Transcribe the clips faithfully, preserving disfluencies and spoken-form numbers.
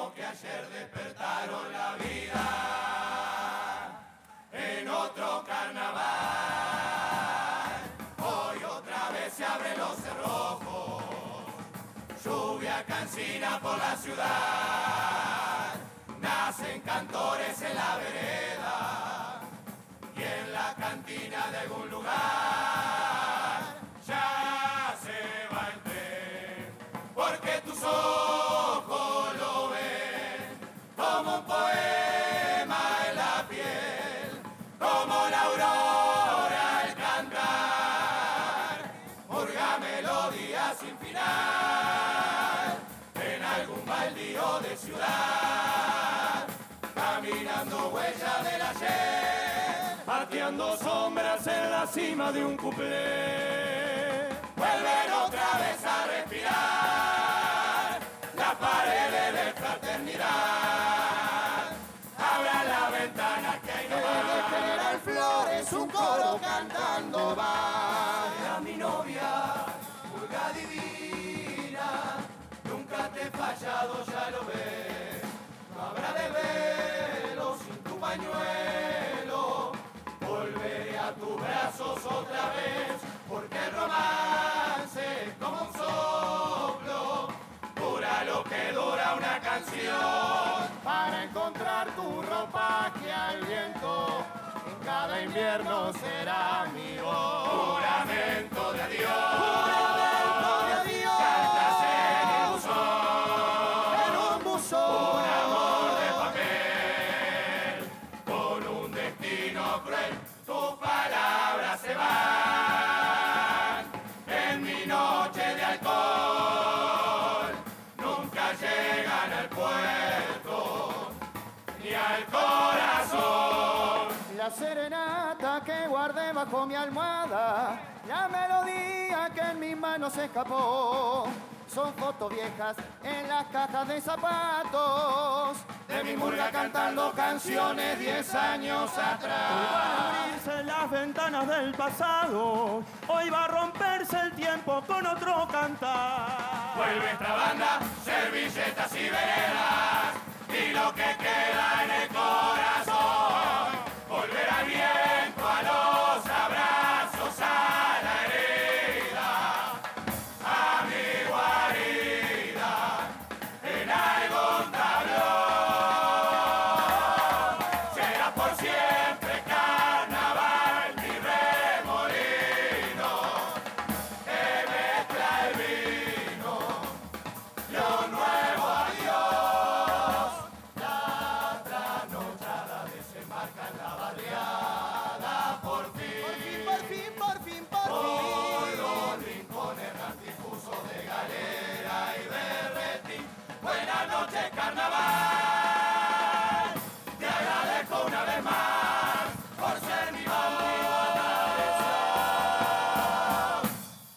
mismos que ayer despertaron la vida en otro carnaval. Hoy otra vez se abren los cerrojos, lluvia cancina por la ciudad, nacen cantores en la vereda y en la cantina de algún lugar ya se va el tren, porque tus ojos lo ven como un poema en la piel, como la aurora al cantar, murga melodía sin final, en algún baldío de ciudad, caminando huellas del ayer, pateando sombras en la cima de un cuplé. Vuelven otra vez a respirar las paredes de fraternidad. Abran la ventana que hay nomás. En el General Flores un coro cantando va. Sea mi novia, pulga divina, nunca te he fallado, ya lo ves. No habrá desvelo sin tu pañuelo. Volveré a tus brazos otra vez, porque el romance es como un soplo, dura lo que dura una canción. Para encontrar tu ropaje al viento, en cada invierno será mi voz. Juramento de adiós, Juramento de adiós. Cartas en el buzón, En un buzón. un amor de papel, con un destino cruel, tus palabras se van. En mi noche de alcohol, nunca llegan al puerto, ni al corazón. La serenata que guardé bajo mi almohada, la melodía que en mis manos escapó, son fotos viejas en las cajas de zapatos, De mi murga cantando canciones diez años atrás. Abrirse las ventanas del pasado, hoy va a romperse el tiempo con otro cantar. Vuelve esta banda, servilletas y veredas, y lo que queda en el corazón. Volverá el viento a los abrazos, a la herida, a mi guarida, en algún tablón. Será por siempre carnaval mi remolino, que mezcla el vino y un nuevo adiós. La trasnochada desembarca en la barriada por fin. por fin, por fin, por Por fin. los rincones rantifusos de galera y berretín. Buenas noches, carnaval. Te agradezco una vez más por ser mi bandido atravesado.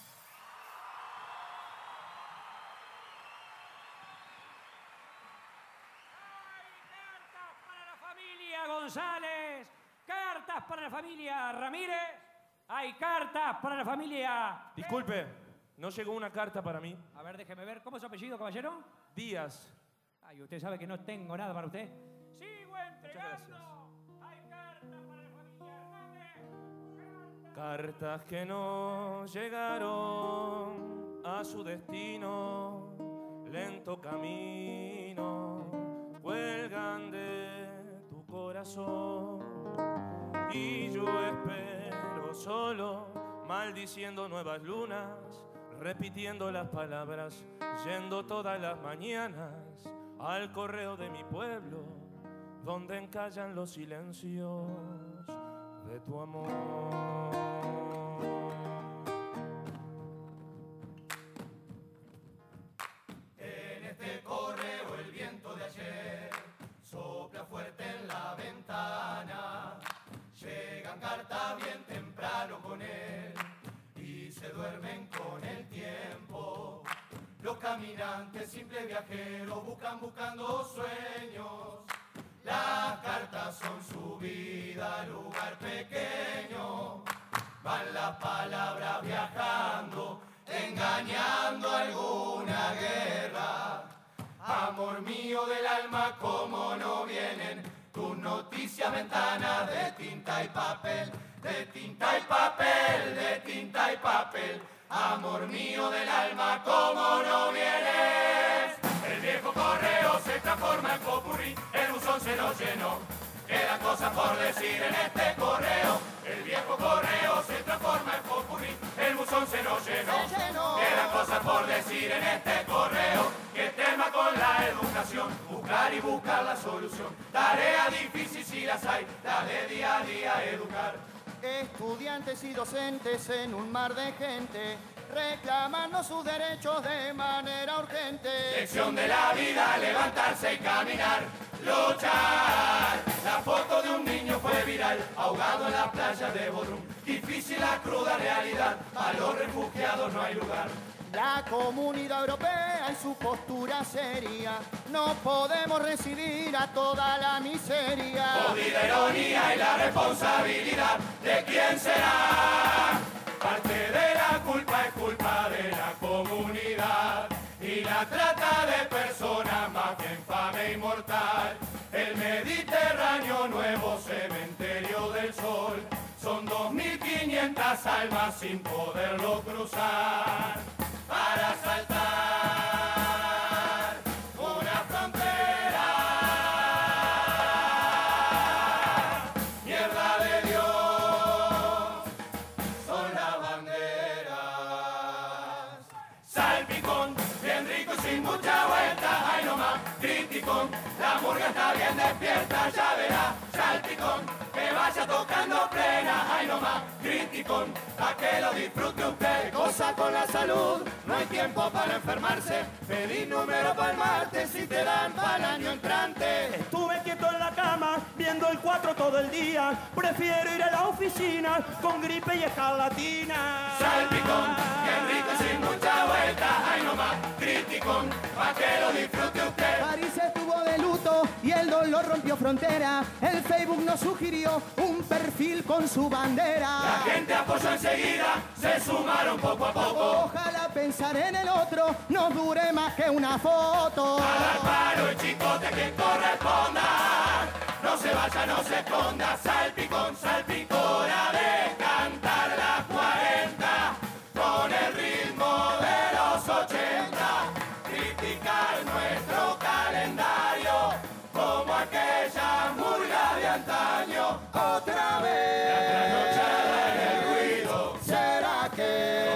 Cartas para la familia González, cartas para la familia Ramírez, hay cartas para la familia... Disculpe, ¿no llegó una carta para mí? A ver, déjeme ver, ¿cómo es su apellido, caballero? Díaz. Ay, usted sabe que no tengo nada para usted. Sigo gracias. entregando. Hay cartas para la familia Hernández. Cartas que no llegaron a su destino, lento camino, cuelgan de tu corazón. Y yo espero solo, maldiciendo nuevas lunas, repitiendo las palabras, yendo todas las mañanas al correo de mi pueblo, donde encallan los silencios de tu amor. En este correo el viento de ayer sopla fuerte en la ventana. Llegan cartas bien temprano con él y se duermen con el tiempo. Los caminantes, simples viajeros, buscan buscando sueños. Las cartas son su vida, lugar pequeño. Van las palabras viajando, engañando alguna guerra. Amor Amor mío del alma, cómo no vienen tus noticias, ventanas de tinta y papel, de tinta y papel, de tinta y papel. Amor mío del alma, cómo no vienes. El viejo correo se transforma en popurrí, el buzón se nos llenó. Quedan cosas por decir en este correo. El viejo correo se transforma en popurrí, el buzón se nos llenó. Quedan cosas por decir en este correo. Que tema con la educación, buscar y buscar la solución. Tarea difícil si las hay, la de día a día educar. Estudiantes y docentes en un mar de gente, reclamando sus derechos de manera urgente. Lección de la vida, levantarse y caminar, luchar. La foto de un niño fue viral, ahogado en la playa de Bodrum. Difícil la cruda realidad, a los refugiados no hay lugar. La comunidad europea en su postura seria, no podemos recibir a toda la miseria. Jodida ironía y la responsabilidad de quién será. Parte de la culpa es culpa de la comunidad y la trata de personas más que infame y mortal. El Mediterráneo, nuevo cementerio del sol, son dos mil quinientas almas sin poderlo cruzar. Para saltar una frontera, mierda de Dios, son las banderas. Salpicón, bien rico y sin mucha vuelta, ay nomás, criticón, la murga está bien despierta, ya verá. Salpicón, que vaya tocando plena, ay nomás, criticón, a que lo disfrute usted. Cosa con la salud, no hay tiempo para enfermarse. Pedí número para el martes y te dan para el año entrante. Estuve quieto en la cama, viendo el cuatro todo el día. Prefiero ir a la oficina con gripe y escarlatina. Salpicón, bien rico y sin mucha vuelta, ay nomás, criticón, pa' que lo disfrute usted. París estuvo de luto y el dolor rompió frontera. El Facebook nos sugirió un perfil con su bandera. La gente apoyó enseguida, se sumaron poco a poco. Ojalá pensar en el otro no dure más que una foto. A dar palo el chicote que corresponda. No se vaya, no se esconda. Salpicón, salpicona de cantar las cuarenta con el ritmo de los ochenta. Criticar nuestro calendario como aquella murga de antaño. Otra vez, La trasnochada en el ruido, ¿será que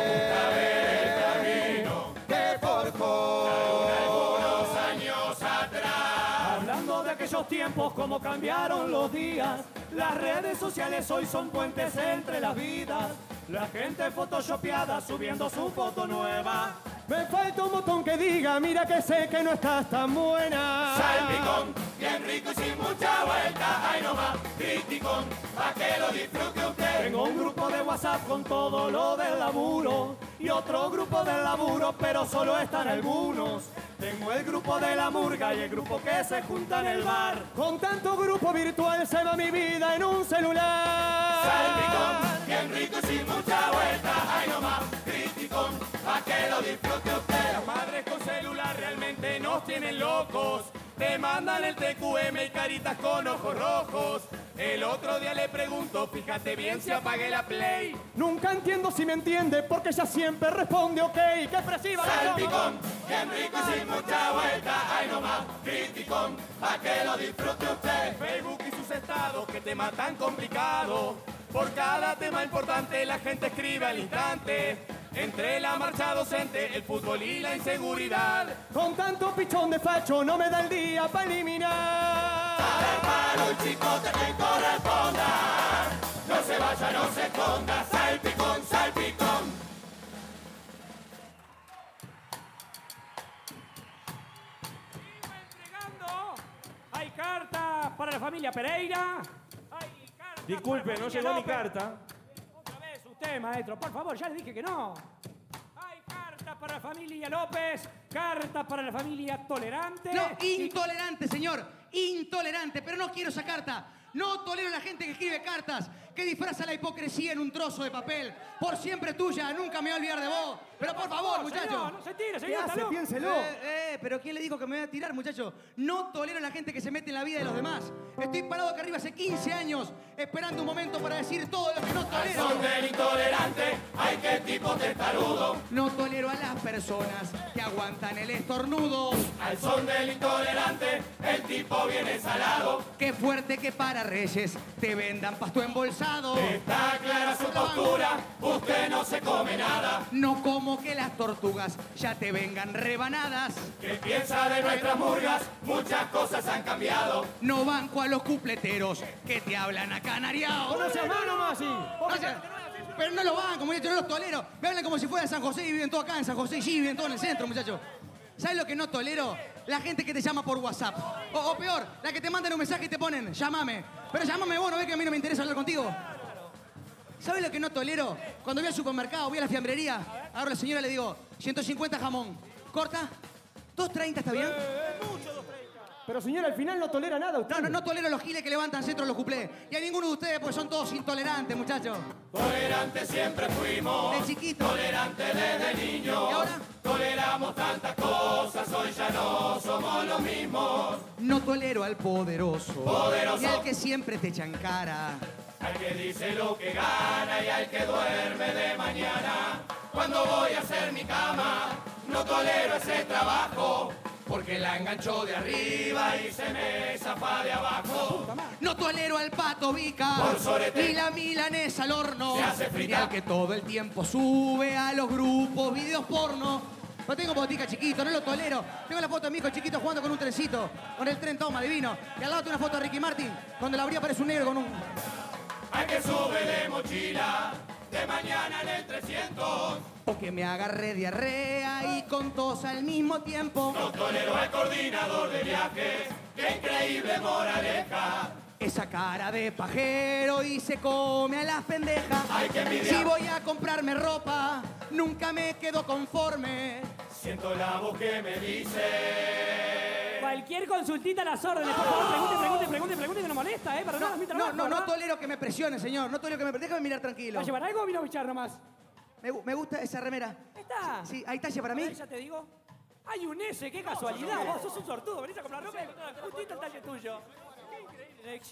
te forjó algunos años atrás? Hablando de aquellos tiempos, cómo cambiaron los días. Las redes sociales hoy son puentes entre las vidas. La gente photoshopeada subiendo su foto nueva. Me falta un botón que diga, mira que sé que no estás tan buena. Salpicón, bien rico y sin mucha vuelta, ay nomás, criticón, pa' que lo disfrute usted. Tengo un grupo de WhatsApp con todo lo del laburo y otro grupo del laburo, pero solo están algunos. Tengo el grupo de la murga y el grupo que se junta en el bar. Con tanto grupo virtual se va mi vida en un celular. Salpicón, bien rico y sin mucha vuelta, ay nomás, criticón, pa' que lo disfrute usted. Las madres con celular realmente nos tienen locos. Te mandan el T Q M y caritas con ojos rojos. El otro día le pregunto, fíjate bien si apagué la play. Nunca entiendo si me entiende, porque ella siempre responde ok. ¡Qué expresiva! Salpicón, bien rico y sin mucha vuelta, ay nomás, criticón, pa' que lo disfrute usted. Facebook y sus estados que te matan complicado. Por cada tema importante la gente escribe al instante. Entre la marcha docente, el fútbol y la inseguridad. Con tanto pichón de facho no me da el día para eliminar. A dar palo el chicote que corresponda. No se vaya, no se esconda. Salpicón, salpicón. Sigo entregando. Hay cartas para la familia Pereira. Hay cartas Disculpe, para la no familia llegó mi López. carta. Otra vez usted, maestro, por favor, ya le dije que no. Hay cartas para la familia López, cartas para la familia Tolerante. No, y- intolerante, señor. Intolerante, pero no quiero esa carta. No tolero a la gente que escribe cartas. que disfraza la hipocresía en un trozo de papel. Por siempre tuya, nunca me voy a olvidar de vos. Pero por favor, muchacho. Señor, no se tire, ¿Qué señor. hace? está loco. Piénselo. Eh, eh, pero ¿quién le dijo que me voy a tirar, muchacho? No tolero a la gente que se mete en la vida de los demás. Estoy parado acá arriba hace quince años, esperando un momento para decir todo lo que no tolero. Son del intolerante, ay qué tipo testarudo. No tolero a las personas que aguantan el estornudo. Al son del intolerante, el tipo viene salado. Qué fuerte que para Reyes te vendan pasto embolsado. Está clara su postura, usted no se come nada. No como que las tortugas ya te vengan rebanadas. ¿Qué piensa de nuestras murgas? Muchas cosas han cambiado. No banco a los cupleteros que te hablan a canariao. No se mano más así. No sé, pero no lo banco, muchachos, no los tolero. Me hablan como si fuera de San José y viven todo acá en San José y sí, viven todo en el centro, muchachos. ¿Sabes lo que no tolero? La gente que te llama por WhatsApp. O, o peor, la que te mandan un mensaje y te ponen, llámame. Pero llámame vos, ¿no ves que a mí no me interesa hablar contigo? ¿Sabes lo que no tolero? Cuando voy al supermercado, voy a la fiambrería, agarro a la señora y le digo, ciento cincuenta jamón. ¿Corta? ¿dos treinta está bien? Pero señora, al final no tolera nada usted. No, no, no tolero los giles que levantan centro los cuplés. Y a ninguno de ustedes, porque son todos intolerantes, muchachos. Tolerantes siempre fuimos. De chiquito. Tolerantes desde niños. ¿Y ahora? Toleramos tantas cosas, hoy ya no somos los mismos. No tolero al poderoso. Poderoso. Y al que siempre te echan cara. Al que dice lo que gana y al que duerme de mañana. Cuando voy a hacer mi cama, no tolero ese trabajo. Porque la enganchó de arriba y se me zafa de abajo. No tolero al pato Vica. Por sorete. Ni la milanesa al horno. Se hace frita. Y al que todo el tiempo sube a los grupos videos porno. No tengo botica chiquito, no lo tolero. Tengo la foto de mi hijo chiquito jugando con un trencito. Con el tren toma, divino. Y al lado tengo una foto de Ricky Martin. Cuando la abría parece un negro con un... Al que sube de mochila, de mañana en el trescientos. O que me agarre diarrea y con tos al mismo tiempo. No tolero al coordinador de viajes, qué increíble moraleja. Esa cara de pajero y se come a las pendejas. Ay, qué envidia. Si voy a comprarme ropa, nunca me quedo conforme. Siento la voz que me dice. Cualquier consultita a las órdenes, por favor, pregunte, pregunte, pregunte, pregunte, que no molesta, ¿eh? Para nada, es mi No, trabajo, no, no ¿verdad? tolero que me presione, señor. No tolero que me... Déjame mirar tranquilo. ¿Va a llevar algo o vino a bichar nomás? Me, gu- me gusta esa remera. ¿Está? Sí, ¿hay talle para A mí? ver, ya te digo. Hay un S, qué casualidad. Vos sos un sortudo, venís a comprar ropa y justito el talle tuyo. Qué increíble.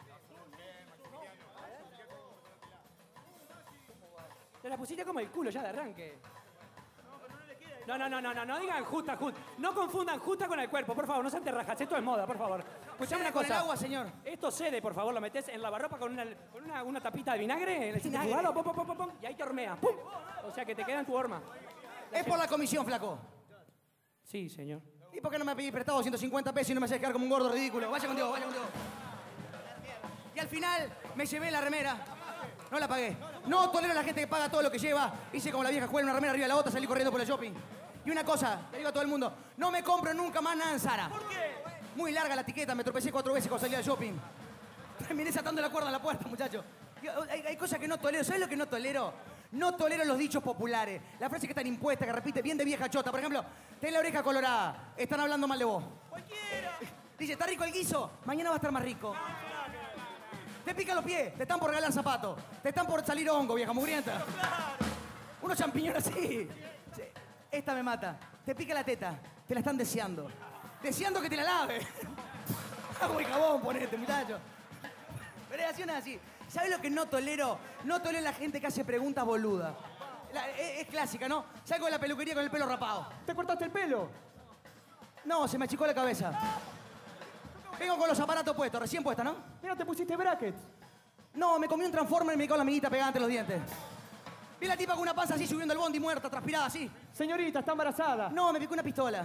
Te la pusiste como el culo ya de arranque. No, no, no, no, no, no digan justa, justa. No confundan justa con el cuerpo, por favor, no sean terrajas. Esto es moda, por favor. Escuchame una Con cosa. el agua, señor. Esto cede, por favor, lo metés en lavarropa con una, con una, una tapita de vinagre, en el Vinagre. centrifugador, pum, pum, pum, pum, y ahí te hormeas. ¡Pum! O sea que te queda en tu horma. Es por la comisión, flaco. Sí, señor. ¿Y por qué no me pedís prestado ciento cincuenta pesos y no me haces quedar como un gordo ridículo? Vaya contigo, vaya contigo. Y al final me llevé la remera. No la pagué. No tolero a la gente que paga todo lo que lleva. Hice como la vieja juega una remera arriba de la otra, salí corriendo por el shopping. Y una cosa, le digo a todo el mundo, no me compro nunca más nada en Zara. ¿Por qué? Muy larga la etiqueta, me tropecé cuatro veces cuando salí al shopping. Terminé saltando la cuerda a la puerta, muchacho. Yo, hay, hay cosas que no tolero. ¿Sabes lo que no tolero? No tolero los dichos populares. Las frases que están impuestas, que repite bien de vieja chota. Por ejemplo, ten la oreja colorada. Están hablando mal de vos. Cualquiera. Dice, ¿está rico el guiso? Mañana va a estar más rico. Te pica los pies. Te están por regalar zapatos. Te están por salir hongo, vieja mugrienta. Unos champiñones así. Sí. Esta me mata. Te pica la teta. Te la están deseando. Deseando que te la lave. Agua y jabón, ponete, muchacho. Pero es así o no es así. ¿Sabes lo que no tolero? No tolero la gente que hace preguntas boludas. La- es, es clásica, ¿no? Salgo de la peluquería con el pelo rapado. ¿Te cortaste el pelo? No, se me achicó la cabeza. Vengo con los aparatos puestos, recién puestos, ¿no? Mira, te pusiste brackets. No, me comí un transformer y me quedó la amiguita pegada entre los dientes. Vi la tipa con una panza así subiendo el bondi muerta, transpirada así. Señorita, está embarazada. No, me picó una pistola.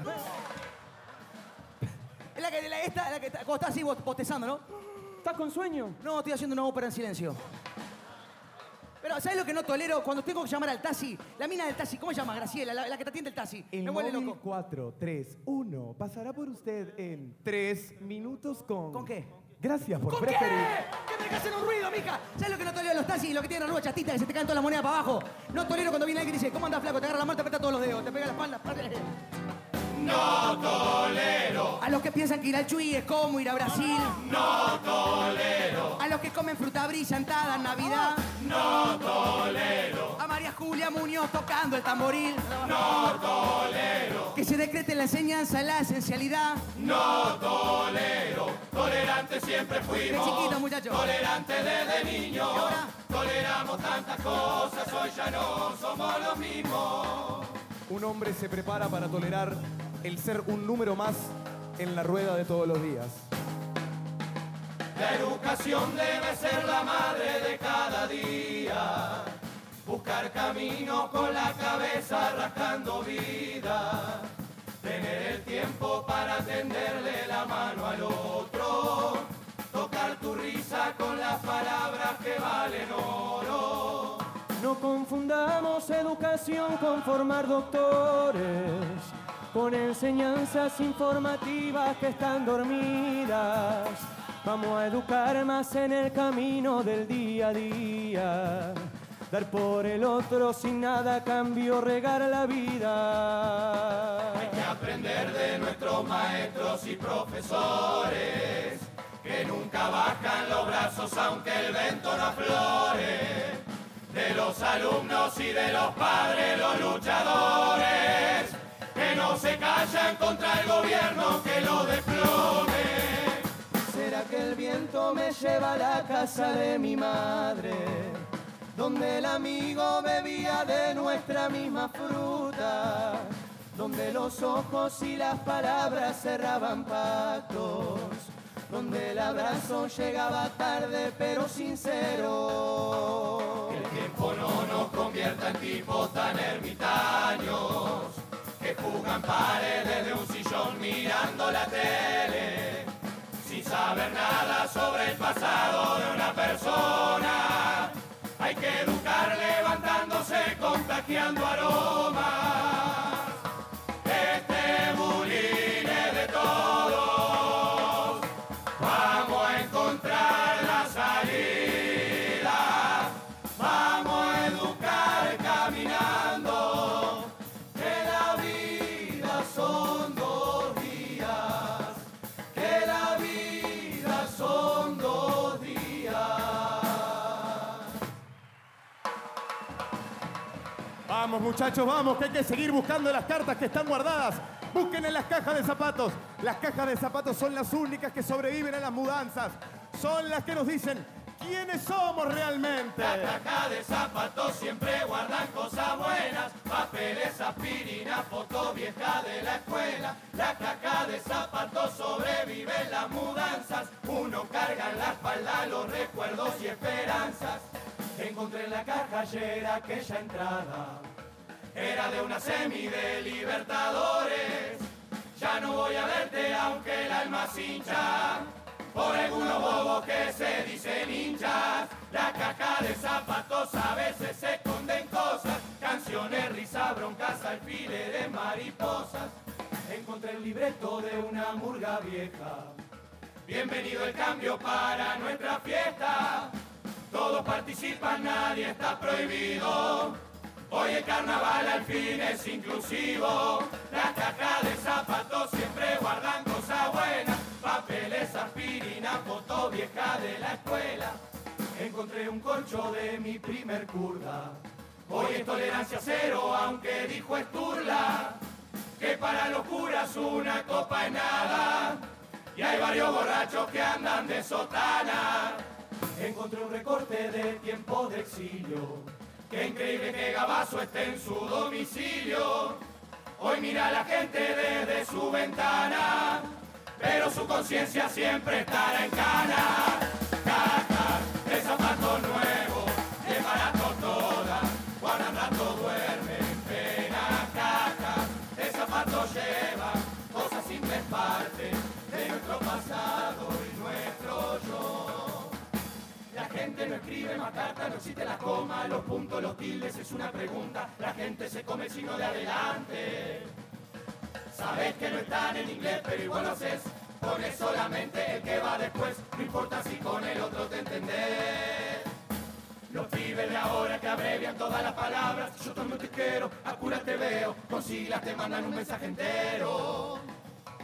Es la que, la, esta, la que está- cuando está así bot- bostezando, ¿no? ¿Estás con sueño? No, estoy haciendo una ópera en silencio. Pero, ¿sabes lo que no tolero? Cuando tengo que llamar al taxi, la mina del taxi, ¿cómo se llama? Graciela, la, la que te atiende el taxi. El me vuelve móvil loco. cuatro tres uno pasará por usted en tres minutos con... ¿Con qué? Gracias por ¿Con qué? preferir. ¿Qué me que hacen un ruido, mija? ¿Sabes lo que no tolero de los taxis? Lo que tienen rueda chatita que se te caen todas las monedas para abajo. No tolero cuando viene alguien y dice, ¿cómo andás, flaco? Te agarra la mano, te aprieta todos los dedos, te pega la espalda. No tolero A los que piensan que ir al Chuy es como ir a Brasil. No tolero. A los que comen fruta brillantada en Navidad. No tolero. A María Julia Muñoz tocando el tamboril. No tolero. Que se decrete la enseñanza, la esencialidad. No tolero. Tolerante siempre De fuimos. chiquito, muchacho. Tolerante desde niños. ¿Y ahora? Toleramos tantas cosas, hoy ya no somos los mismos. Un hombre se prepara para tolerar el ser un número más en la rueda de todos los días. La educación debe ser la madre de cada día. Buscar camino con la cabeza rascando vida. Tener el tiempo para tenderle la mano al otro. Tocar tu risa con las palabras que valen oro. No confundamos educación con formar doctores, con enseñanzas informativas que están dormidas. Vamos a educar más en el camino del día a día. Dar por el otro sin nada a cambio, regar la vida. Hay que aprender de nuestros maestros y profesores, que nunca bajan los brazos aunque el viento no aflore. De los alumnos y de los padres, los luchadores, que no se callan contra el gobierno que lo desplome. ¿Será que el viento me lleva a la casa de mi madre, donde el amigo bebía de nuestra misma fruta, donde los ojos y las palabras cerraban pactos, donde el abrazo llegaba tarde pero sincero? Que el tiempo no nos convierta en tipos tan ermitaños, que jugan paredes de un sillón mirando la tele, sin saber nada sobre el pasado de una persona. Hay que educar levantándose, contagiando aromas. Este bullying es de todos. Vamos a encontrar la salida. Vamos a educar caminando. Que la vida son dos días. Que la vida son dos días. Vamos, muchachos, vamos, que hay que seguir buscando las cartas que están guardadas. Busquen en las cajas de zapatos. Las cajas de zapatos son las únicas que sobreviven a las mudanzas. Son las que nos dicen quiénes somos realmente. La caja de zapatos siempre guardan cosas buenas. Papeles, aspirina, fotos viejas de la escuela. La caja de zapatos sobrevive en las mudanzas. Uno carga en la espalda los recuerdos y esperanzas. Encontré en la caja ayer aquella entrada. Era de una semi de Libertadores. Ya no voy a verte aunque el alma se hincha por algunos bobos que se dicen hinchas. La caja de zapatos a veces se esconden cosas, canciones, risa, broncas, alfileres, mariposas. Encontré el libreto de una murga vieja. Bienvenido el cambio para nuestra fiesta. Todos participan, nadie está prohibido. Hoy el carnaval al fin es inclusivo. La caja de zapatos siempre guardan cosas buenas. Papeles, aspirina, foto vieja de la escuela. Encontré un corcho de mi primer curda. Hoy es tolerancia cero, aunque dijo Esturla que para los curas una copa es nada. Y hay varios borrachos que andan de sotana. Encontré un recorte de tiempo de exilio. Qué increíble que Gabazo esté en su domicilio. Hoy mira a la gente desde su ventana, pero su conciencia siempre estará en cana. Cajas de zapatos nuevos, de barato todas, guardan rato, duermen, pena. Cajas de zapatos llevan cosas simples, parte de nuestro pasado y nuestro yo. La gente no escribe más cartas, no existe la coma, los puntos, los tildes, es una pregunta. La gente se come el signo de adelante. Sabes que no están en inglés, pero igual lo haces. Pones solamente el que va después, no importa si con el otro te entendés. Los pibes de ahora que abrevian todas las palabras. Yo también te quiero, a curas te veo, con siglas te mandan un mensaje entero.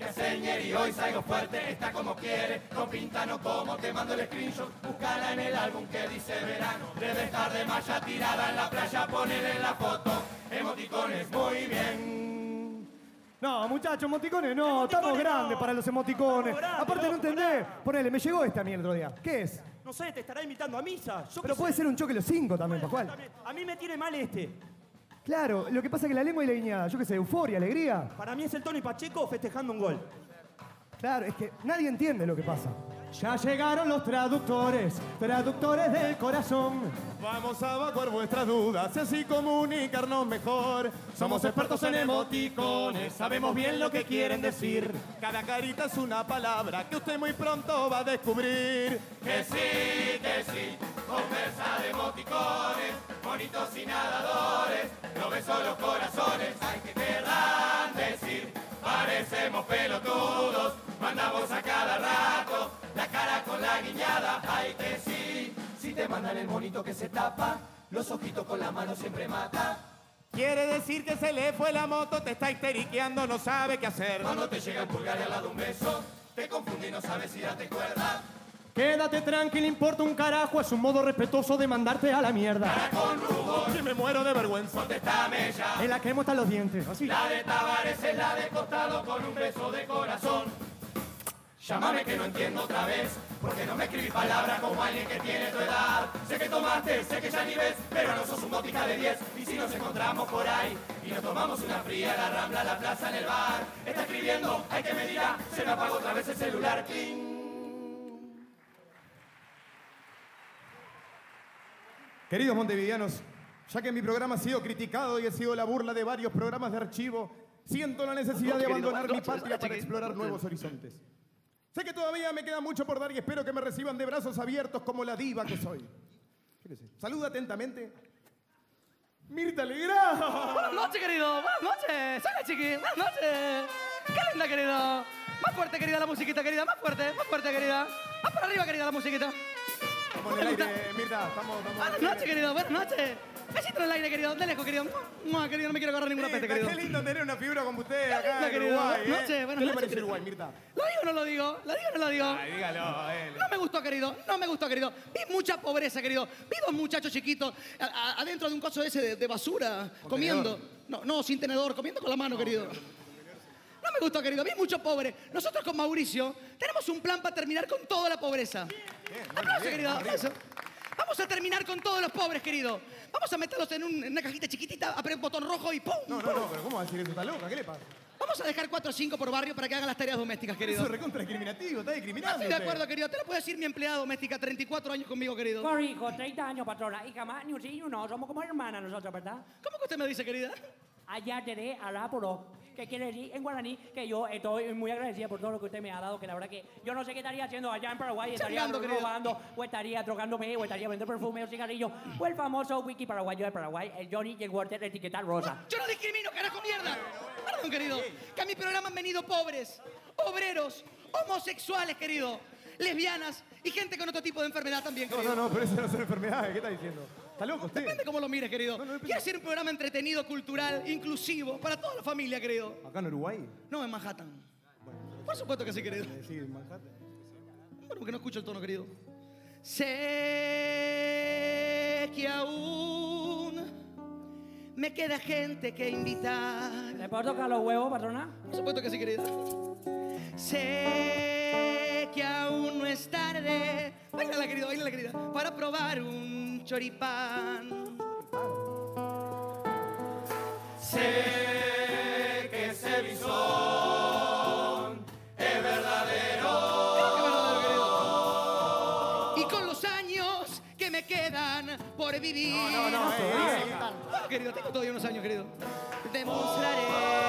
Que señor y hoy salgo fuerte, está como quiere, no pinta, no como, te mando el screenshot, búscala en el álbum que dice verano, debe estar de malla tirada en la playa, ponele en la foto, emoticones, muy bien. No, muchachos, emoticones no, estamos grandes para los emoticones. Aparte no entendés, ponele, me llegó este a mí el otro día. ¿Qué es? No sé, te estará invitando a misa. Yo Pero qué puede sé. ser un choque los cinco también, Pascual. A mí me tiene mal este. Claro, lo que pasa es que la lengua y la guiñada, yo qué sé, euforia, alegría. Para mí es el Tony Pacheco festejando un gol. Claro, es que nadie entiende lo que pasa. Ya llegaron los traductores, traductores del corazón. Vamos a evacuar vuestras dudas y así comunicarnos mejor. Somos expertos en emoticones, sabemos bien lo que quieren decir. Cada carita es una palabra que usted muy pronto va a descubrir. Que sí, que sí, conversa de emoticones, bonitos y nadadores, no ves solo corazones, hay que querrán decir, parecemos pelotudos, mandamos a cada rato, la cara con la guiñada, ay que sí, si te mandan el monito que se tapa, los ojitos con la mano siempre mata. Quiere decir que se le fue la moto, te está histeriqueando, no sabe qué hacer. Cuando te llega el pulgar y al lado un beso, te confunde y no sabes si date cuerda. Quédate tranquilo, importa un carajo, es un modo respetuoso de mandarte a la mierda. Cara con rubor, Y me muero de vergüenza. contéstame ya. En la que están los dientes, así. La de Tavares es la de costado con un beso de corazón. Llámame que no entiendo otra vez, porque no me escribí palabras como alguien que tiene tu edad. Sé que tomaste, sé que ya ni ves, pero no sos un botica de diez. Y si nos encontramos por ahí y nos tomamos una fría, la Rambla, la plaza, en el bar. Está escribiendo, hay que me dirá, se me apagó otra vez el celular. Cling. Queridos montevideanos, ya que mi programa ha sido criticado y he sido la burla de varios programas de archivo, siento la necesidad de abandonar mi patria para explorar nuevos horizontes. Sé que todavía me queda mucho por dar y espero que me reciban de brazos abiertos como la diva que soy. Saluda atentamente. Mirta Legrand. Buenas noches, querido. Buenas noches. Soy la chiqui. Buenas noches. Qué linda, querido. Más fuerte, querida, la musiquita, querida. Más fuerte, más fuerte, querida. Más para arriba, querida, la musiquita. Estamos en el aire, Mirta. Estamos, estamos Buenas en el noches, aire. querido. Buenas noches. Besito en el aire, querido. De lejos, querido. Mua, querido, no me quiero agarrar ninguna peste, Mirta, querido. qué lindo tener una figura como usted Qué acá linda, en querido. Uruguay. Buenas ¿eh? noches, buenas ¿Qué le noches, parece querido. Uruguay, Mirta? ¿Lo digo o no lo digo? ¿Lo digo o no lo digo? Ay, dígalo, él. No me gustó, querido. No me gustó, querido. Vi mucha pobreza, querido. Vi dos muchachos chiquitos a- a- adentro de un coso ese de, de basura, comiendo. No, no, sin tenedor, comiendo con la mano, querido. No me gustó, querido. Vi mucho pobre. Nosotros con Mauricio tenemos un plan para terminar con toda la pobreza. Aplauso, querido. Aplauso. Vamos a terminar con todos los pobres, querido. Vamos a meterlos en, un- en una cajita chiquitita, apretar un botón rojo y ¡pum! No, no, no, pero ¿cómo va a decir eso? ¿Está loca? ¿Qué le pasa? Vamos a dejar cuatro o cinco por barrio para que hagan las tareas domésticas, querido. Eso es recontra discriminativo, está No discriminando. estoy de usted. acuerdo, querido. Te lo puedo decir mi empleada doméstica, treinta y cuatro años conmigo, querido. Corrijo, treinta años, patrona. Y jamás ni un sí ni un no. Somos como hermanas nosotros, ¿verdad? ¿Cómo que usted me dice, querida? Allá teré alapuro, que quiere decir en guaraní que yo estoy muy agradecida por todo lo que usted me ha dado, que la verdad que yo no sé qué estaría haciendo allá en Paraguay, estaría Changando, querido. robando, o estaría drogándome, o estaría vendiendo perfume o cigarrillo, o el famoso wiki paraguayo de Paraguay, el Johnny y el Walter etiqueta rosa. Yo no discrimino, carajo, mierda. Perdón, querido. Que a mi programa han venido pobres, obreros, homosexuales, querido, lesbianas y gente con otro tipo de enfermedad también, No, querido. no, no, pero eso no son enfermedades. ¿Qué está diciendo? ¿Está loco usted? Depende cómo lo mires, querido. Quiero hacer un programa entretenido, cultural, inclusivo, para toda la familia, querido. ¿Acá en Uruguay? No, en Manhattan. Por supuesto que sí, querido. Sí, en Manhattan. Bueno, porque no escucho el tono, querido. Sé que aún me queda gente que invitar. ¿Le puedo tocar los huevos, patrona? Por supuesto que sí, querida. Sé que aún no es tarde. Báilala, querido, báilala, querida. Para probar un choripán. Sé que ese bisón es verdadero. Qué verdadero, querido. Y con los años que me quedan por vivir. No, no, no, eh, eh, Ah, querido, tengo todavía unos años, querido. Demostraré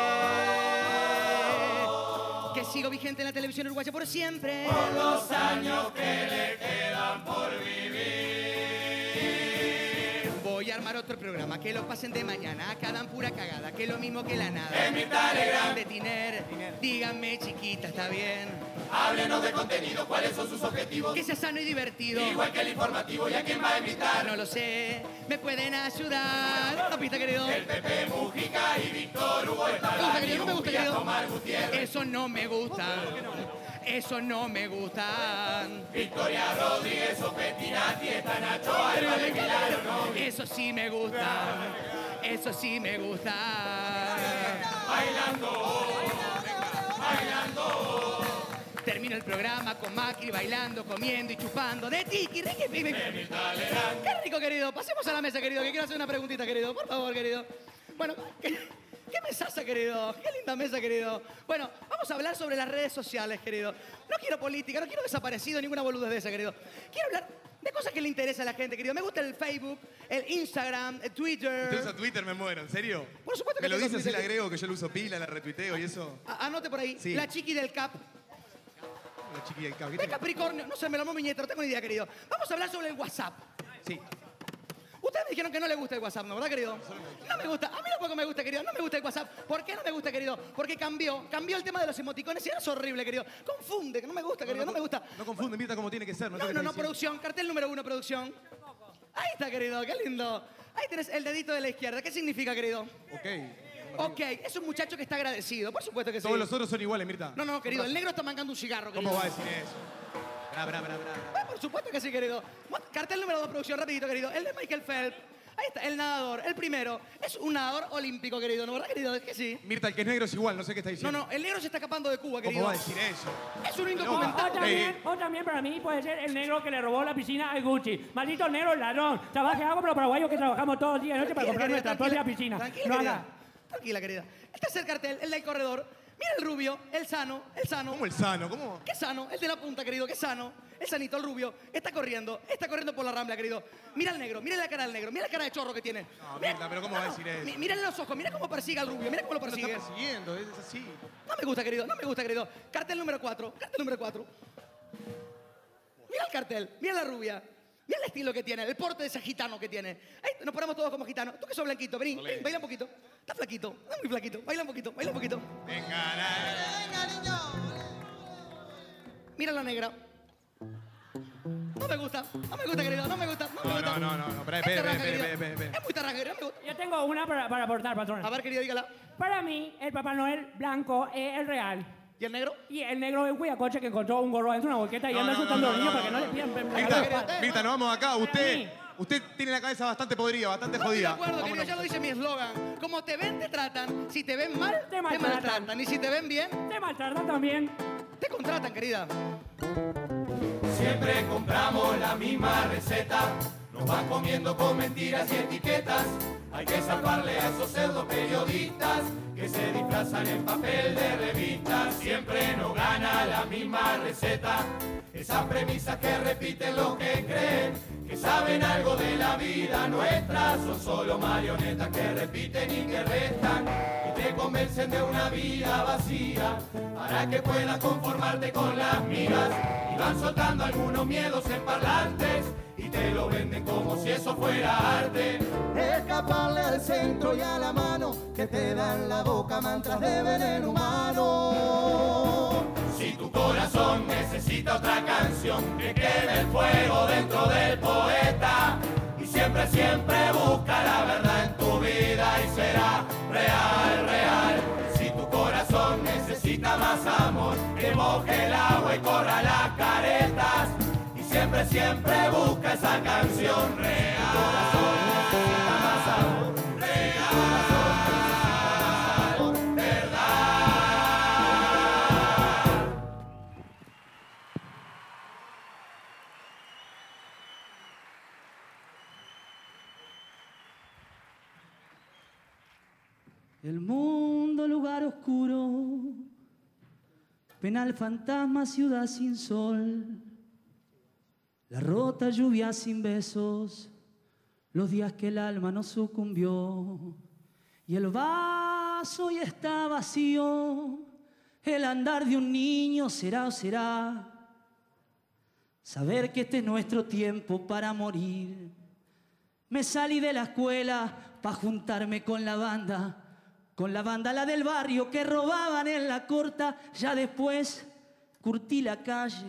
que sigo vigente en la televisión uruguaya por siempre. Por los años que le quedan por vivir. Voy a armar grabar otro programa, que lo pasen de mañana, acá dan pura cagada, que es lo mismo que la nada. Es Mirta Legrand. De Tiner, díganme chiquita, ¿está bien? Háblenos de contenido, cuáles son sus objetivos. Que sea sano y divertido. Igual que el informativo, ¿y a quién va a invitar? No lo sé, me pueden ayudar. Una pista, querido. El Pepe Mujica y Víctor Hugo No me gusta, querido, no me gusta, querido. Omar Gutiérrez. Eso no me gusta. Eso no me gusta. Victoria Rodríguez o Petinati, está Nacho Álvarez, Milagro, no. Eso sí me gusta. Eso sí me gusta. Bailando, bailando. Termino el programa con Macri bailando, comiendo y chupando. De tiki, riqui, piqui. Qué rico, querido. Pasemos a la mesa, querido, que quiero hacer una preguntita, querido. Por favor, querido. Bueno, ¿qué, qué mesaza, querido? Qué linda mesa, querido. Bueno, vamos a hablar sobre las redes sociales, querido. No quiero política, no quiero desaparecido, ninguna boludez de esa, querido. Quiero hablar de cosas que le interesan a la gente, querido. Me gusta el Facebook, el Instagram, el Twitter. ¿Usted usa Twitter? Me muero, ¿en serio? Por supuesto que Me lo tengo dice así, Twitter. le agrego que yo lo uso pila, la retuiteo y eso. A- Anote por ahí. Sí. La chiqui del Cap. La chiquilla del cabo. ¿Qué De te- Capricornio. No sé, me lo mamó mi nieta, no tengo ni idea, querido. Vamos a hablar sobre el WhatsApp. Sí. Ustedes me dijeron que no les gusta el WhatsApp, ¿no? ¿Verdad, querido? No me gusta. A mí tampoco me gusta, querido. No me gusta el WhatsApp. ¿Por qué no me gusta, querido? Porque cambió. Cambió el tema de los emoticones y ahora es horrible, querido. Confunde, que no me gusta, querido. No me gusta. No confunde, Mirta, como tiene que ser. No, sé No, qué no, está no, diciendo. producción. Cartel número uno, producción. Ahí está, querido. Qué lindo. Ahí tenés el dedito de la izquierda. ¿Qué significa, querido? Ok. Ok, es un muchacho que está agradecido. Por supuesto que sí. Todos los otros son iguales, Mirta. No, no, querido. El negro está mangando un cigarro, querido. ¿Cómo va a decir eso? Bra, bra, bra, bra. Ah, por supuesto que sí, querido. Mo- Cartel número dos, producción, rapidito, querido. El de Michael Phelps. Ahí está, el nadador, el primero. Es un nadador olímpico, querido, ¿no verdad, querido? Es que sí. Mirta, el que es negro es igual, no sé qué está No, diciendo. no, el negro se está escapando de Cuba, querido. ¿Cómo va a decir eso? Es un O, indocumentado. o también, Eh. o también para mí puede ser el negro que le robó la piscina al Gucci. Maldito negro ladrón. Trabaje algo para los paraguayos que trabajamos todos los días y noche para comprar nuestra propia piscina. Tranquila, No querida. haga. Tranquila, querida. El tercer cartel, el del corredor. Mira el rubio, el sano, el sano. ¿Cómo el sano? ¿Cómo? ¿Qué sano? El de la punta, querido, qué sano. El sanito, el rubio. Está corriendo, está corriendo por la rambla, querido. Mira al negro, mira la cara del negro, mira la cara de chorro que tiene. No, Mira- Mirta, pero ¿cómo va a decir eso? Mi- Mírale los ojos, mira cómo persigue al rubio, mira cómo lo Lo está persigue. persiguiendo, es así. No me gusta, querido, no me gusta, querido. Cartel número cuatro, cartel número cuatro. Mira el cartel, mira la rubia. Mira el estilo que tiene, el porte de ese gitano que tiene. Ahí nos ponemos todos como gitanos. Tú que sos blanquito, vení, vení, baila un poquito. Está flaquito, está muy flaquito. Baila un poquito, baila un poquito. Venga, la- Mira la negra. No me gusta, no me gusta, querido, no me gusta, no me No, gusta. no, no, no, no, espera, Es espera, tarraja, espera, querido. espera, espera, espera. Es muy tarraja, querido, no me gusta. Yo tengo una para, para aportar, patrón. A ver, querido, dígala. Para mí, el Papá Noel blanco es el real. ¿Y el negro? Y el negro es un cuidacoche que encontró un gorro dentro de una bolqueta y No, anda no, asustando no, a los niños no, para que no, no, no. le pidan regalo Mirta, de padre. Mirta, nos vamos acá. mí. Usted, usted tiene la cabeza bastante podrida, bastante No estoy de jodida. acuerdo, querido, Vámonos. ya lo dice mi eslogan. Como te ven, te tratan. Si te ven mal, Te te maltratan. maltratan. Y si te ven bien, Te maltratan también. te contratan, querida. Siempre compramos la misma receta, nos van comiendo con mentiras y etiquetas. Hay que zafarle a esos pseudo periodistas que se disfrazan en papel de revistas. Siempre nos gana la misma receta, esas premisas que repiten los que creen que saben algo de la vida nuestra. Son solo marionetas que repiten y que restan y te convencen de una vida vacía para que puedas conformarte con las migas. Y van soltando algunos miedos en parlantes y te lo venden como si eso fuera arte. Escaparle al centro y a la mano que te dan la boca mantras de veneno humano. Si tu corazón necesita otra canción, que quede el fuego dentro del poeta. Y siempre, siempre busca la verdad en tu vida y será real, real. Si tu corazón necesita más amor, que moje el agua y corra las caretas. Y siempre, siempre busca esa canción real. Si tu corazón necesita más amor, real, verdad. El mundo, lugar oscuro, penal fantasma, ciudad sin sol, la rota lluvia sin besos, los días que el alma no sucumbió, y el vaso ya está vacío, el andar de un niño será o será, saber que este es nuestro tiempo para morir, Me salí de la escuela pa' juntarme con la banda, con la banda la del barrio que robaban en la corta. Ya después curtí la calle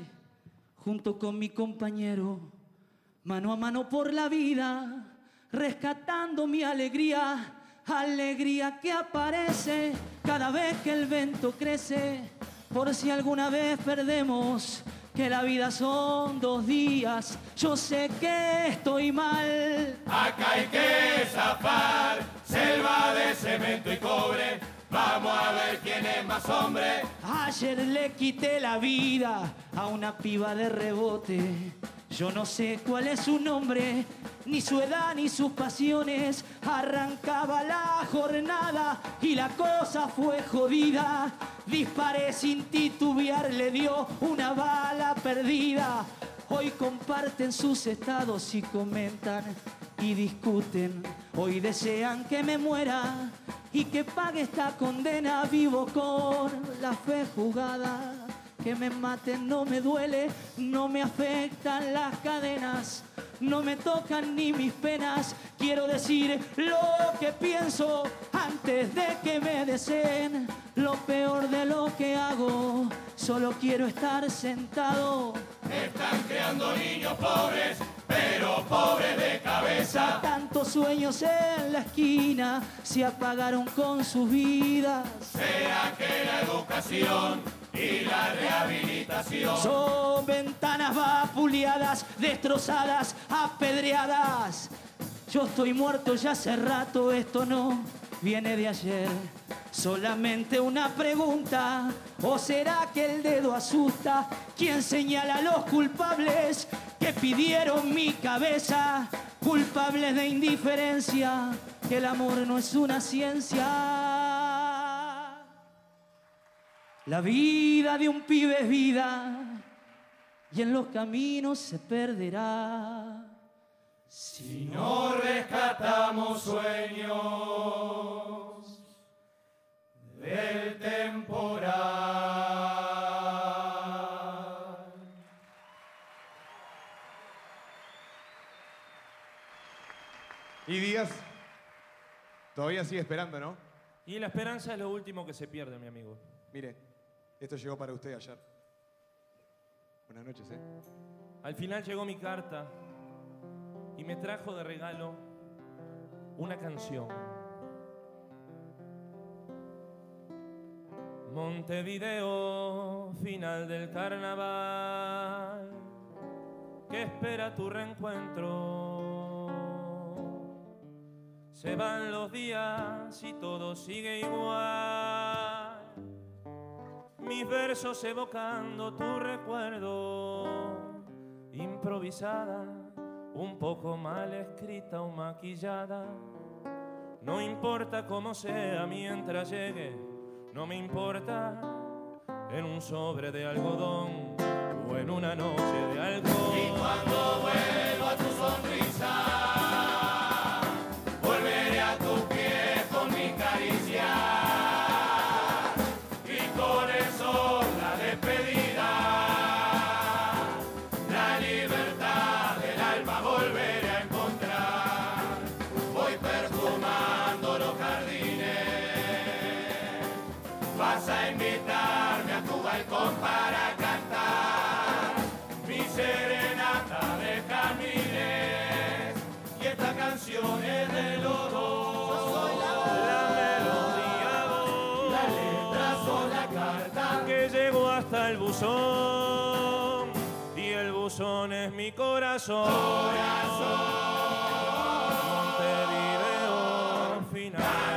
junto con mi compañero, mano a mano por la vida, rescatando mi alegría, alegría que aparece cada vez que el vento crece. Por si alguna vez perdemos, que la vida son dos días, yo sé que estoy mal. Acá hay que zafar, selva de cemento y cobre, vamos a ver quién es más hombre. Ayer le quité la vida a una piba de rebote, yo no sé cuál es su nombre, ni su edad ni sus pasiones. Arrancaba la jornada y la cosa fue jodida. Disparé sin titubear, le dio una bala perdida. Hoy comparten sus estados y comentan y discuten. Hoy desean que me muera y que pague esta condena. Vivo con la fe jugada. Que me maten no me duele, no me afectan las cadenas, no me tocan ni mis penas. Quiero decir lo que pienso antes de que me deseen. Lo peor de lo que hago, solo quiero estar sentado. Están creando niños pobres, pero pobres de cabeza. Tantos sueños en la esquina se apagaron con sus vidas. ¿Será que la educación y la rehabilitación son ventanas vapuleadas, destrozadas, apedreadas? Yo estoy muerto ya hace rato, esto no viene de ayer. Solamente una pregunta, ¿o será que el dedo asusta? ¿Quién señala a los culpables que pidieron mi cabeza? Culpables de indiferencia, que el amor no es una ciencia. La vida de un pibe es vida y en los caminos se perderá. Si no rescatamos sueños del temporal. Y Díaz, todavía sigue esperando, ¿no? Y la esperanza es lo último que se pierde, mi amigo. Mire, esto llegó para usted ayer. Buenas noches, ¿eh? Al final llegó mi carta y me trajo de regalo una canción. Montevideo, final del carnaval, que espera tu reencuentro. Se van los días y todo sigue igual. Mis versos evocando tu recuerdo, improvisada, un poco mal escrita o maquillada. No importa cómo sea mientras llegue, no me importa, en un sobre de algodón o en una noche de alcohol. Y cuando vuelva a tu sonrisa, volveré a tus pies con mi caricia. Y con el sol la despedida, la libertad del alma volveré a encontrar. Voy perfumando los jardines, vas a invitarme a tu balcón para cantar mi serenata de jazmines. Y esta canción es de los dos. La melodía voz, la letra son la carta que llegó hasta el buzón, y el buzón es mi corazón. Corazón. Montevideo, final.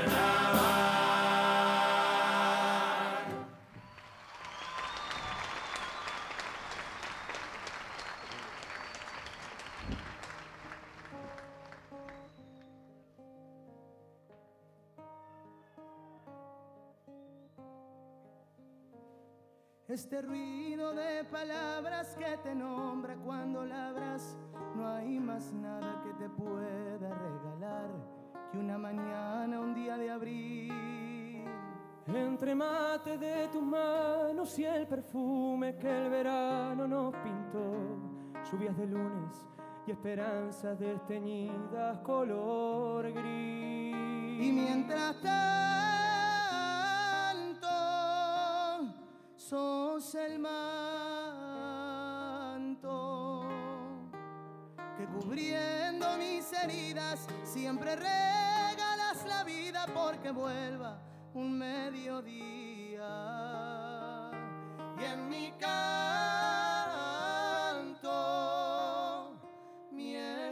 Este ruido de palabras que te nombra cuando labras, no hay más nada que te pueda regalar que una mañana, un día de abril. Entre mate de tus manos y el perfume que el verano nos pintó, lluvias de lunes y esperanzas desteñidas color gris. Y mientras tanto sos el manto que cubriendo mis heridas siempre regalas la vida porque vuelva un mediodía. Y en mi canto, mi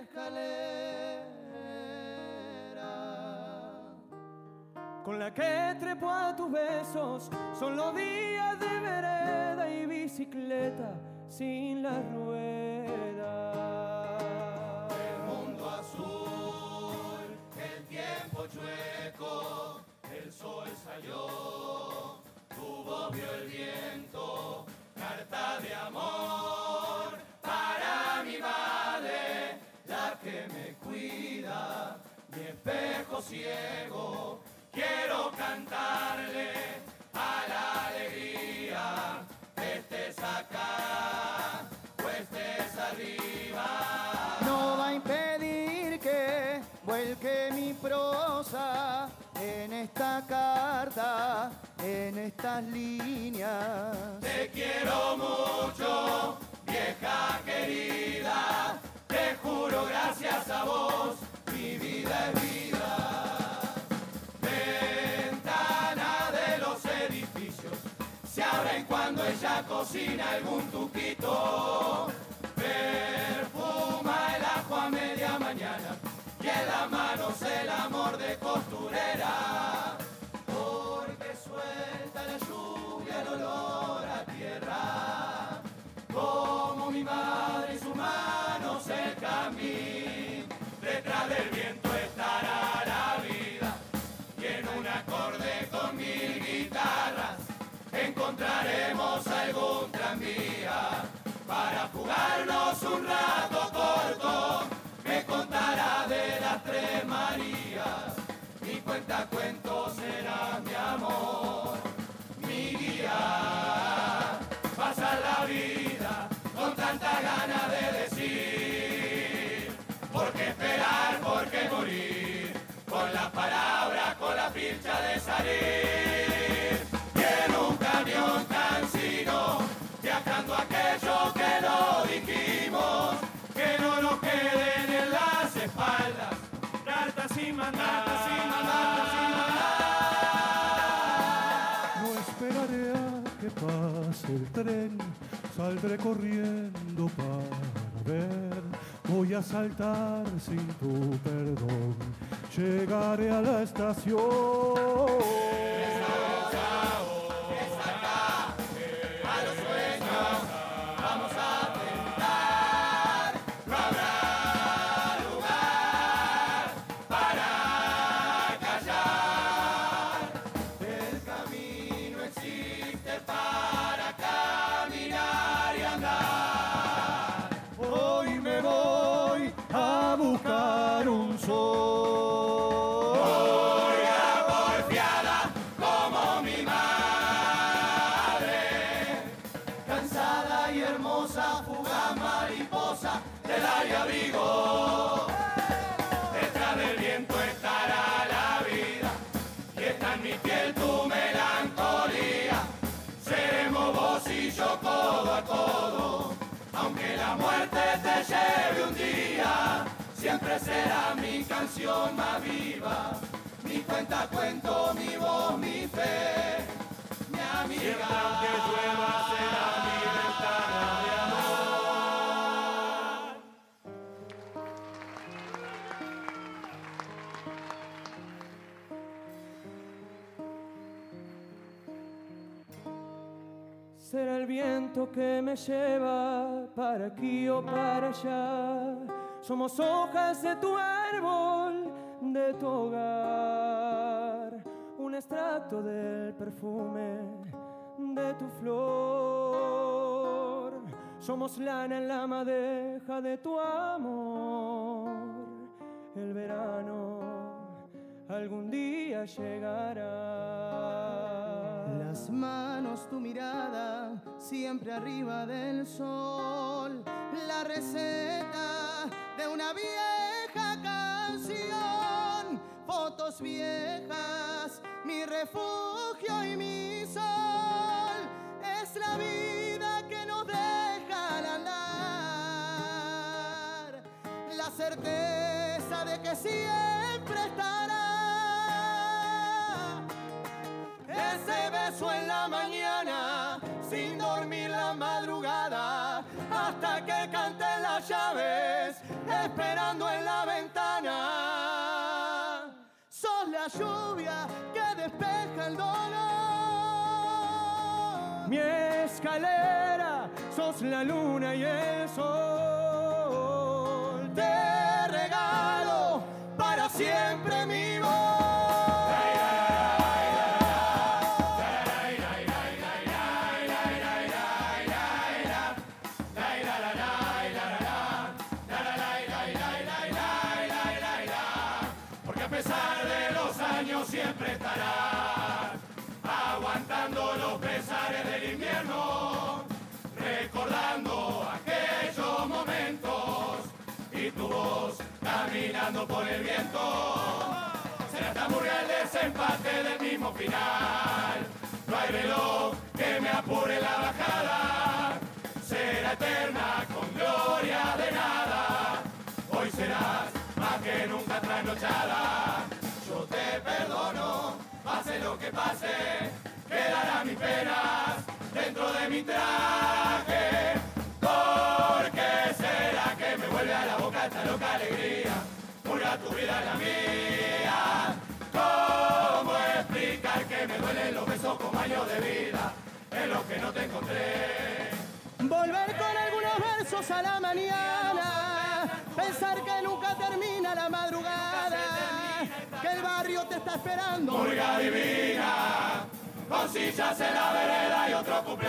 escalera, con la que trepo a tus besos, son los días de vereda y bicicleta sin la rueda. El mundo azul, el tiempo chueco, el sol salió, tu voz vio el viento, carta de amor para mi madre, la que me cuida, mi espejo ciego. Quiero cantarle a la alegría, estés acá o estés arriba. No va a impedir que vuelque mi prosa en esta carta, en estas líneas. Te quiero mucho, vieja querida, te juro gracias a vos, mi vida es vida. Ventana de los edificios se abren cuando ella cocina algún tuquito. Perfuma el ajo a media mañana y en las manos el amor de costurera. Porque suelta la lluvia el olor a tierra, como mi madre y sus manos el camino. Detrás del viento estará la vida y en un acorde con mil guitarras encontraremos algún tranvía para fugarnos un rato corto. Me contará de las tres Marías, mi cuentacuentos será mi amor, mi guía. Pasar la vida con tanta ganas de decir, ¿por qué esperar? ¿Por qué morir? Con la palabra, con la pilcha de salir. Y en un camión cansino, viajando aquello que no dijimos, que no nos queden en las espaldas cartas sin mandar, cartas sin mandar, cartas sin mandar. No esperaré a que pase el tren, saldré corriendo para ver. Voy a saltar sin tu perdón, llegaré a la estación. Buscar un sol. Voy a golpeada como mi madre, cansada y hermosa, fugaz mariposa del área abrigo. Detrás del viento estará la vida y está en mi piel tu melancolía. Seremos vos y yo codo a codo, aunque la muerte te lleve un día. Siempre será mi canción más viva, mi cuentacuento, mi voz, mi fe, mi amiga. Siempre aunque llueva será mi ventana de amor. Será el viento que me lleva para aquí o para allá. Somos hojas de tu árbol, de tu hogar, un extracto del perfume de tu flor. Somos lana en la madeja de tu amor. El verano algún día llegará. Las manos, tu mirada, siempre arriba del sol. La receta de una vieja canción, fotos viejas, mi refugio y mi sol, es la vida que nos deja al andar, la certeza de que siempre estará ese beso en la mañana, sin dormir la madrugada, hasta que canten las llaves, esperando en la ventana. Sos la lluvia que despeja el dolor. Mi escalera, sos la luna y el sol. Te regalo para siempre mi voz. Siempre estará aguantando los pesares del invierno, recordando aquellos momentos y tu voz caminando por el viento. Será esta murga el desempate del mismo final, no hay reloj que me apure la bajada, será eterna con gloria de nada, hoy serás más que nunca trasnochada. Yo te perdono, pase lo que pase, quedarán mis penas dentro de mi traje. ¿Por qué será que me vuelve a la boca esta loca alegría? Purga tu vida la mía. ¿Cómo explicar que me duelen los besos como años de vida en los que no te encontré? Volver con algunos versos a la mañana, pensar que nunca termina la madrugada, que el barrio te está esperando. Murga divina, con sillas en la vereda y otro cuplé.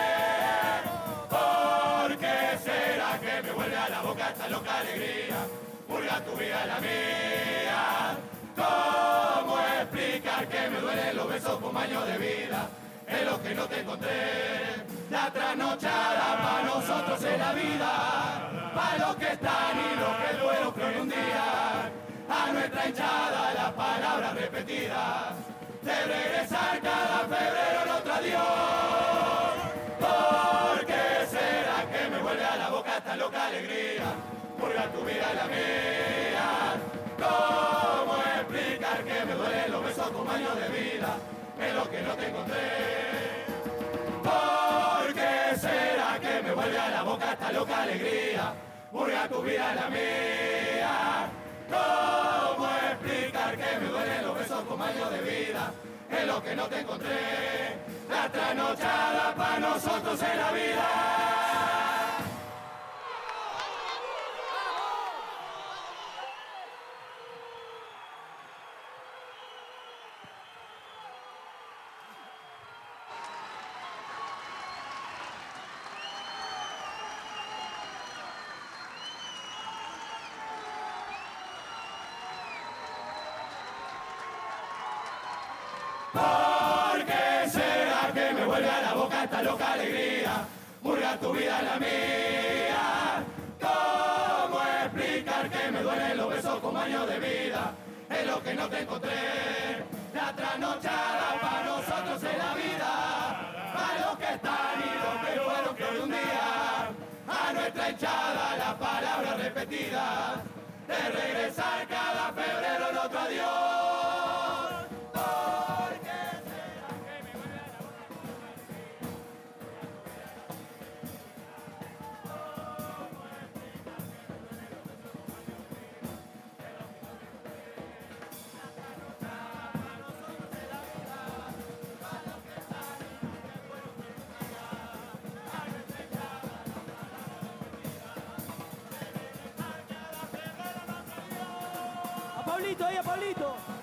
¿Por qué será que me vuelve a la boca esta loca alegría? Murga tu vida la mía. ¿Cómo explicar que me duelen los besos como años de vida en los que no te encontré? La trasnochada para nosotros es la vida, para los que están y los que fueron por un día. A nuestra hinchada las palabras repetidas, de regresar cada febrero el otro adiós. ¿Por qué será que me vuelve a la boca esta loca alegría? Purga tu vida la mía. ¿Cómo explicar que me duelen los besos como años de vida en los que no te encontré? ¿Por qué será que me vuelve a la boca esta loca alegría? Purga tu vida la mía. ¿Cómo explicar que me duelen los besos como años de vida en los que no te encontré? La trasnochada para nosotros es la vida. ¿Por qué será que me vuelve a la boca esta loca alegría? Murga tu vida la mía. ¿Cómo explicar que me duelen los besos como años de vida en los que no te encontré? La trasnochada para nosotros es la vida, para los que están y los que fueron que hoy un día a nuestra hinchada las palabras repetidas, de regresar cada febrero el otro adiós. Pablito, ahí a Pablito.